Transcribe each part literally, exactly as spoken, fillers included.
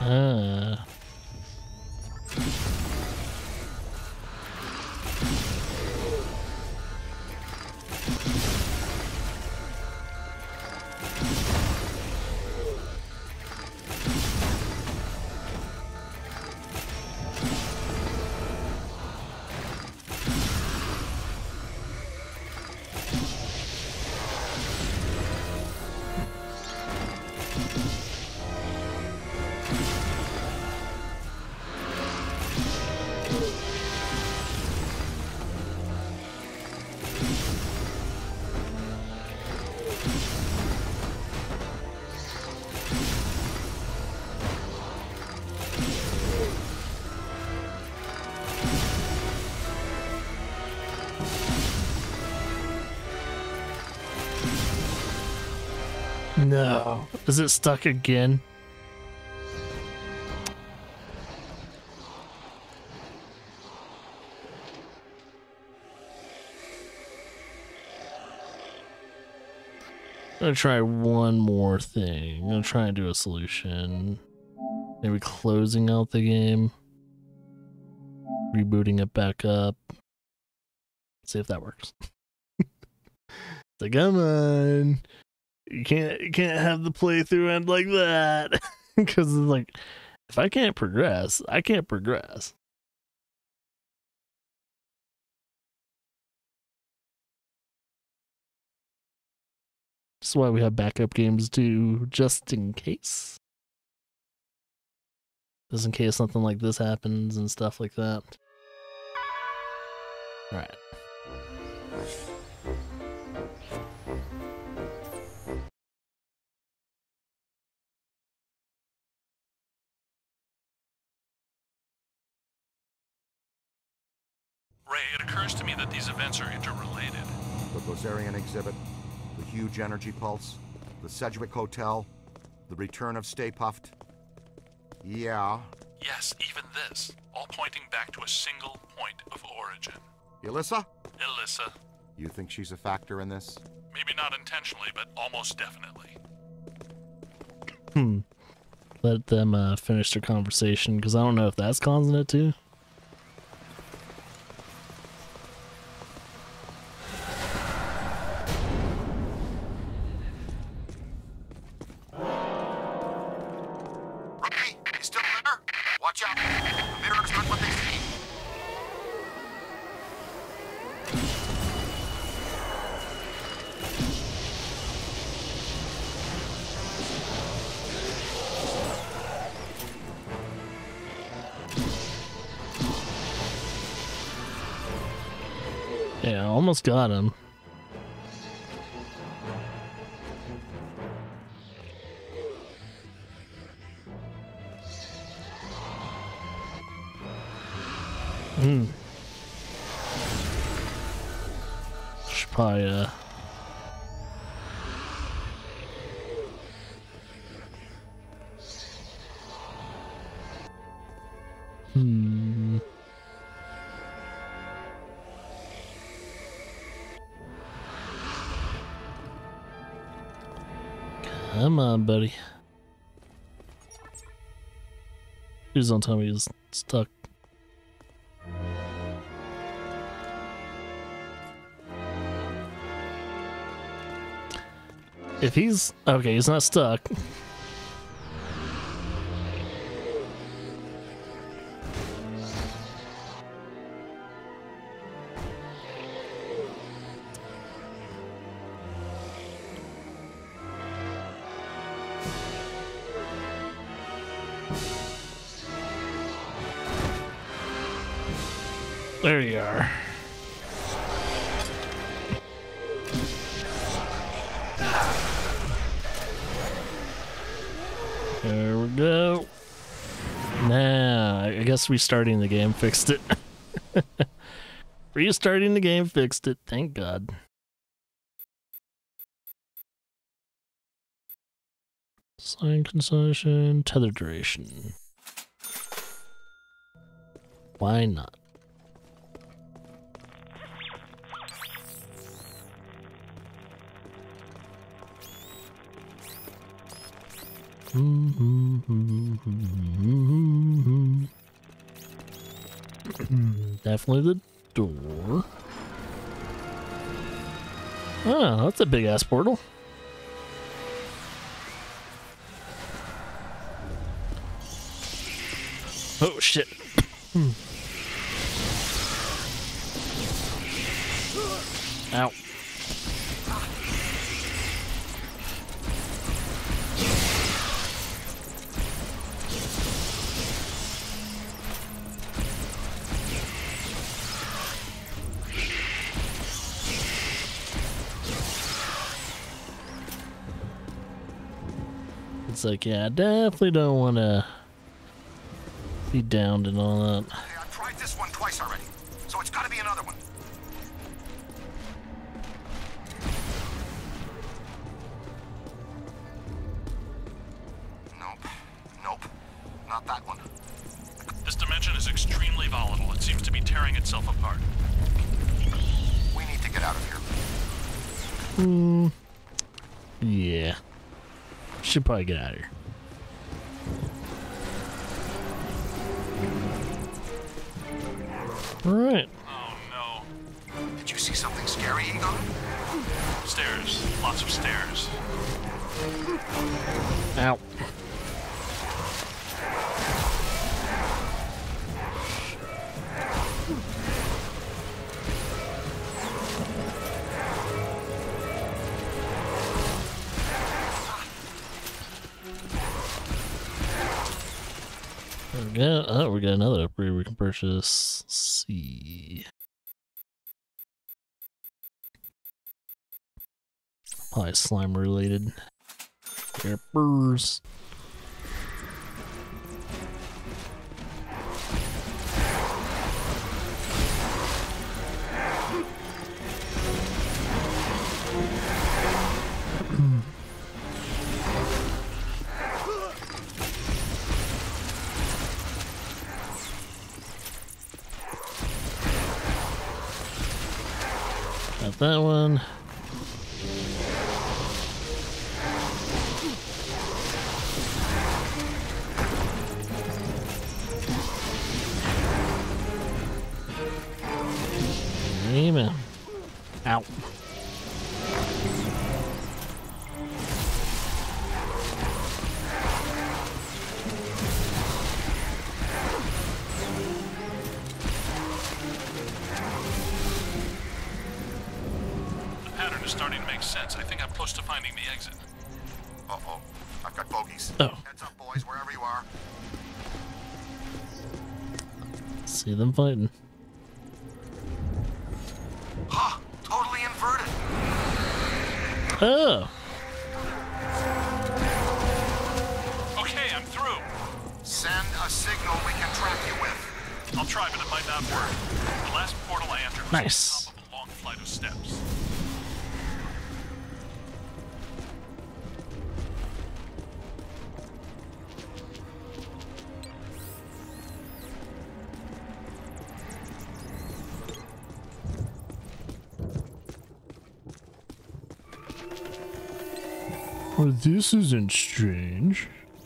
Uh. No. Is it stuck again? I'm gonna try one more thing. I'm gonna try and do a solution. Maybe closing out the game. Rebooting it back up. See if that works. So come on. You can't you can't have the playthrough end like that. Because it's like, if I can't progress, I can't progress. That's why we have backup games too, just in case. Just in case something like this happens and stuff like that. Alright. Ray, it occurs to me that these events are interrelated. The Gozerian exhibit, the huge energy pulse, the Sedgwick Hotel, the return of Stay Puft. Yeah. Yes, even this. All pointing back to a single point of origin. Alyssa? Alyssa. You think she's a factor in this? Maybe not intentionally, but almost definitely. Hmm. Let them uh, finish their conversation, because I don't know if that's causing it too. Ray, you still there? Watch out. The mirrors aren't what they seem. Yeah, almost got him. Hmm. Should probably, uh... Hmm... Come on, buddy. Please don't tell me he's stuck. If he's... okay, he's not stuck. There you are. There we go. Now, I guess restarting the game fixed it. Restarting the game fixed it, thank God. Sign concession, tether duration. Why not? Definitely the door. Oh, that's a big ass portal. Oh shit. Ow. It's like, yeah, I definitely don't want to be downed and all that. Hey, I've tried this one twice already, so it's got to be another one. Nope. Nope. Not that one. This dimension is extremely volatile. It seems to be tearing itself apart. We need to get out of here. Hmm. Yeah. Should probably get out of here. Alright. Oh no. Did you see something scary, Egon? Stairs. Lots of stairs. Ow. We got, oh, we got another upgrade we can purchase. Let's see. Probably slime related. Rippers. Got that one. Amen. Ow. Starting to make sense. I think I'm close to finding the exit. Uh-oh. I've got bogeys. Oh. Heads up, boys, wherever you are. See them fighting. Ha! Totally inverted. Oh. Okay, I'm through. Send a signal we can track you with. I'll try, but it might not work. The last portal I entered was Nice. on top of a long flight of steps. Well, this isn't strange.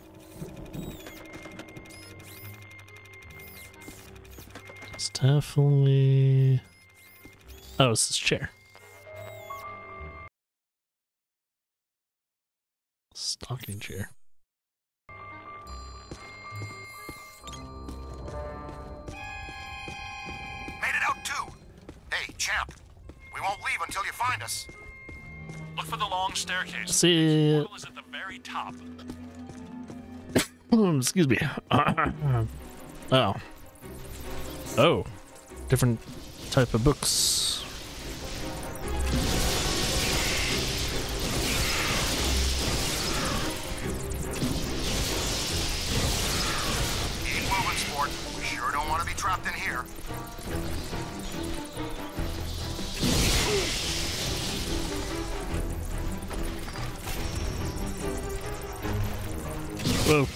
It's definitely... Oh, it's this chair. Stocking chair. Made it out too. Hey, champ. We won't leave until you find us. Look for the long staircase. See The it. portal is at the very top. Excuse me. Oh. Oh. Different type of books. Keep moving, sport. We sure don't want to be trapped in here. Whoa.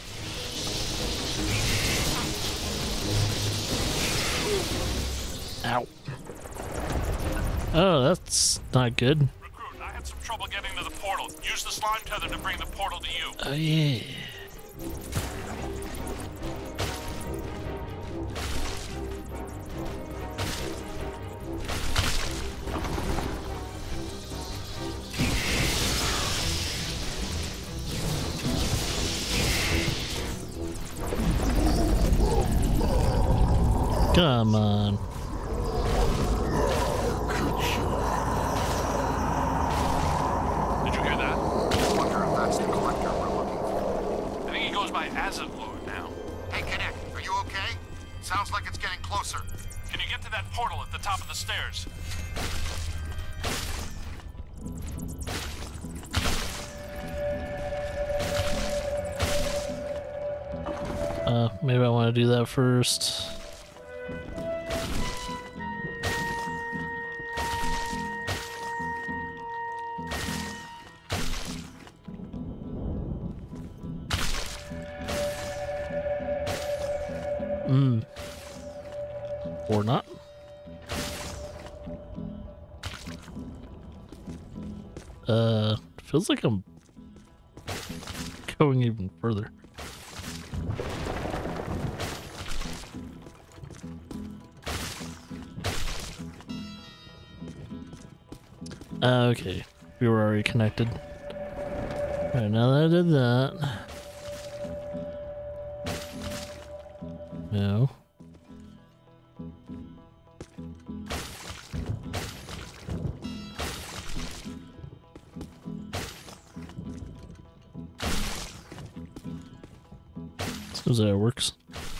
Ow. Oh, that's not good. Recruit, I had some trouble getting to the portal. Use the slime tether to bring the portal to you. Oh yeah. Come on. Did you hear that? I wonder if that's the collector we're looking for. I think he goes by Azet Lord now. Hey, Connect, are you okay? Sounds like it's getting closer. Can you get to that portal at the top of the stairs? Uh, maybe I want to do that first. Hmm. Or not. Uh, feels like I'm going even further. Uh, okay, we were already connected. Alright, now that I did that. No. Seems that it works.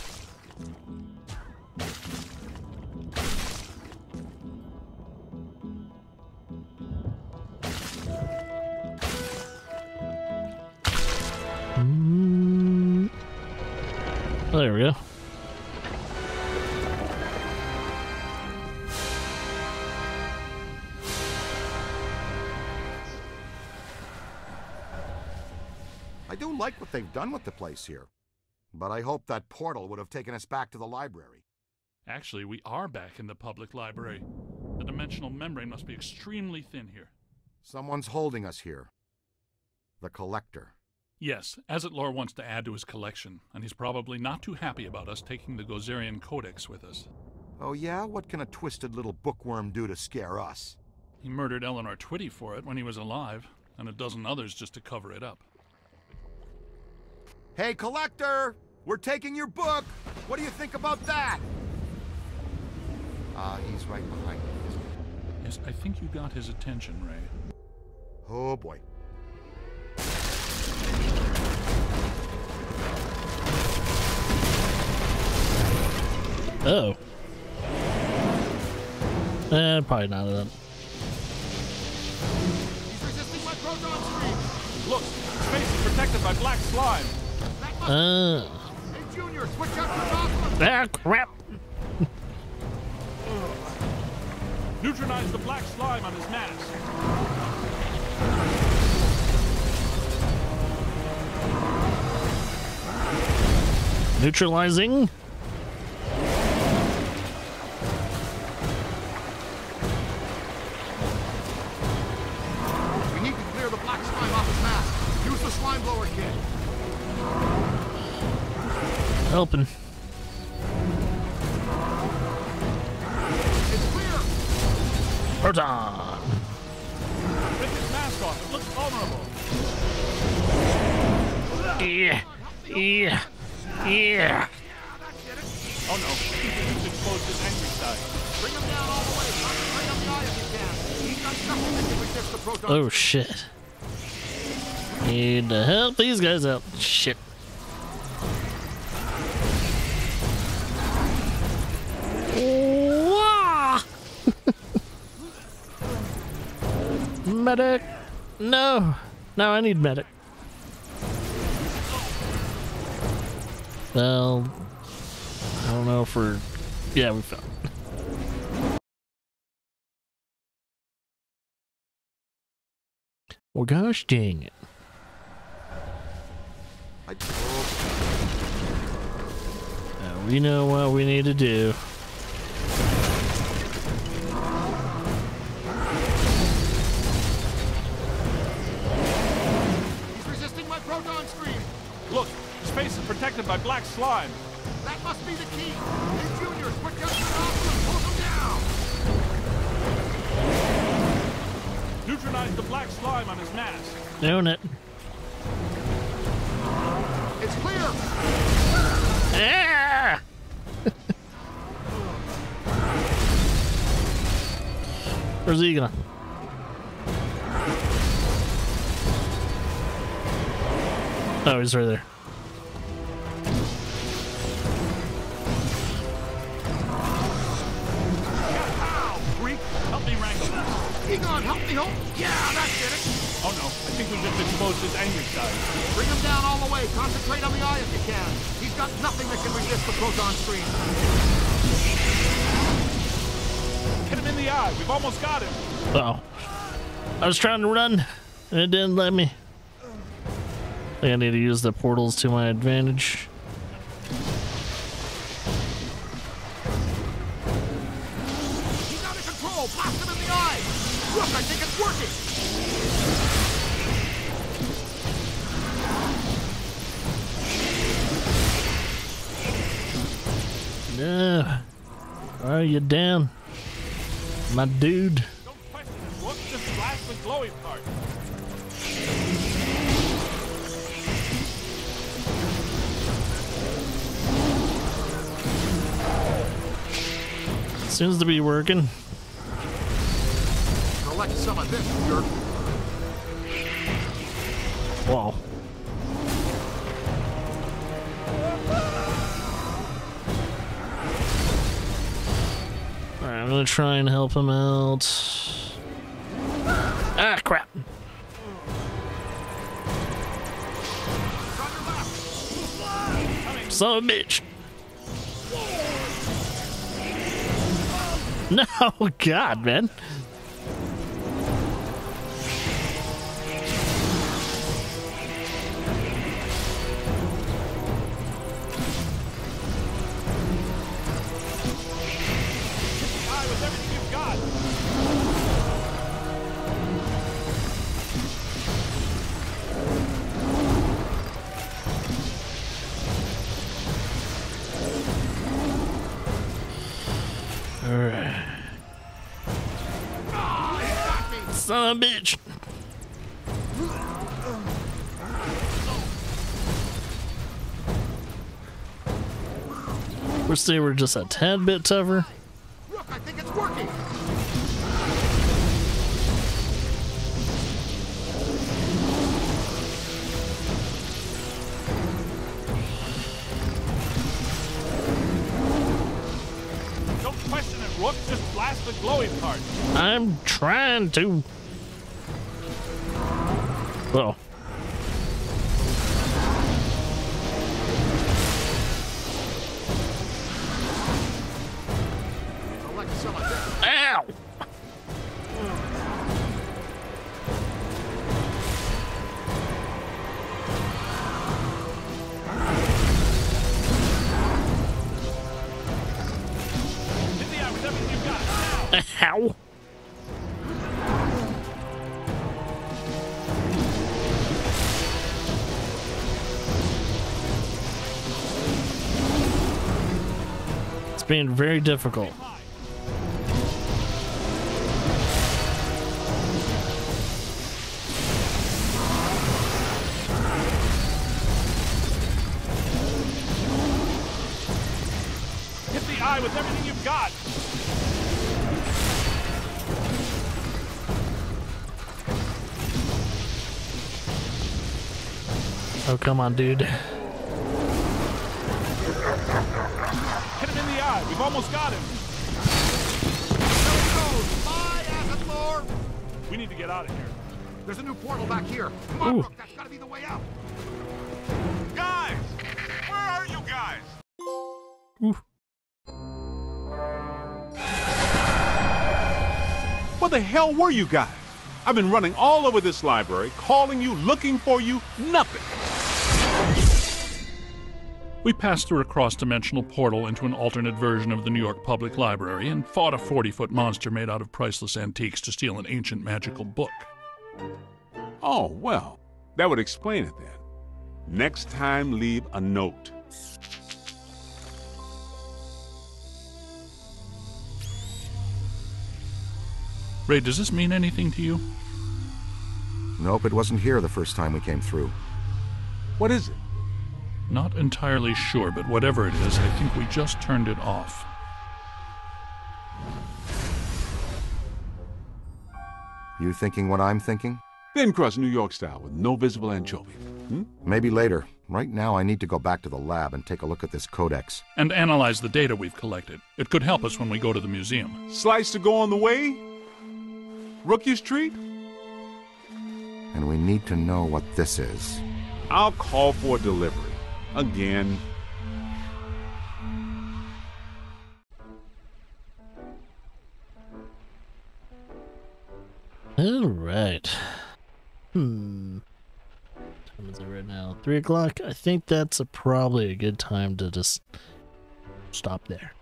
Mm. Oh, there we go. I do like what they've done with the place here. But I hope that portal would have taken us back to the library. Actually, we are back in the public library. The dimensional membrane must be extremely thin here. Someone's holding us here. The collector. Yes, Azetlor wants to add to his collection, and he's probably not too happy about us taking the Gozerian Codex with us. Oh yeah? What can a twisted little bookworm do to scare us? He murdered Eleanor Twitty for it when he was alive, and a dozen others just to cover it up. Hey, collector! We're taking your book! What do you think about that? Ah, uh, he's right behind me, isn't he? Yes, I think you got his attention, Ray. Oh boy. Oh. Eh, probably not that. He's resisting my proton stream! Look, space is protected by black slime. Uh. Hey, Junior, switch out your goggles! Ah, crap. Neutralize the black slime on his mask. Neutralizing. We need to clear the black slime off his mask. Use the slime blower kit. Helping. It's clear. Proton. Rip his mask off. It looks vulnerable. Yeah. Yeah. Yeah. Oh no, he's exposed his angry side. Bring him down all the way. Bring him down if you can. He's got nothing that can resist the proton. Oh shit. Need to help these guys out. Shit. Wah! Medic. No. No, I need medic. Well, I don't know if we're... Yeah, we found it. Well, gosh dang it. I... Now we know what we need to do. Look, his face is protected by black slime. That must be the key. Hey, Junior, quick down to the nozzle and pull them down. Neutralize the black slime on his mask. Doing it. It's clear. Ah! Where's he going? Oh, he's right there. Ow, freak. Help me wrangle him. Egon, help me, Hope. Yeah, that did it. Oh no, I think we just exposed his angry side. Bring him down all the way. Concentrate on the eye if you can. He's got nothing that can resist the proton stream. Hit him in the eye. We've almost got him. Uh oh. I was trying to run, and it didn't let me. I think I need to use the portals to my advantage. He's out of control. Blast him in the eye. Look, I think it's working. Yeah. Are you down, my dude? Don't question it. Look, just blast the glowy part. Seems to be working. Collect some of this, jerk. Whoa. Alright, I'm gonna try and help him out. Ah, crap. Son of a bitch. No, God, man. With everything you've got. All right. Son of a bitch. Wish they were just a tad bit tougher. Look, I think it's working. Don't question it, Rook. Just blast the glowy part. I'm trying to. Oh. Collect some of this. Ow! Hit the eye with everything you've got. Now. Ow! It's being very difficult. Hit the eye with everything you've got. Oh, come on, dude. Hit him in the eye. We've almost got him. There he goes. Bye, acid lore. We need to get out of here. There's a new portal back here. Come on, Ooh. Rook. That's got to be the way out. Guys! Where are you guys? Ooh. Where the hell were you guys? I've been running all over this library, calling you, looking for you, nothing. We passed through a cross-dimensional portal into an alternate version of the New York Public Library and fought a forty-foot monster made out of priceless antiques to steal an ancient magical book. Oh, well, that would explain it then. Next time, leave a note. Ray, does this mean anything to you? Nope, it wasn't here the first time we came through. What is it? Not entirely sure, but whatever it is, I think we just turned it off. You thinking what I'm thinking? Thin crust New York style with no visible anchovy. Hmm? Maybe later. Right now I need to go back to the lab and take a look at this codex. And analyze the data we've collected. It could help us when we go to the museum. Slice to go on the way? Rookie's treat? And we need to know what this is. I'll call for a delivery. Again. All right. Hmm. What time is it right now? Three o'clock. I think that's a, probably a good time to just stop there.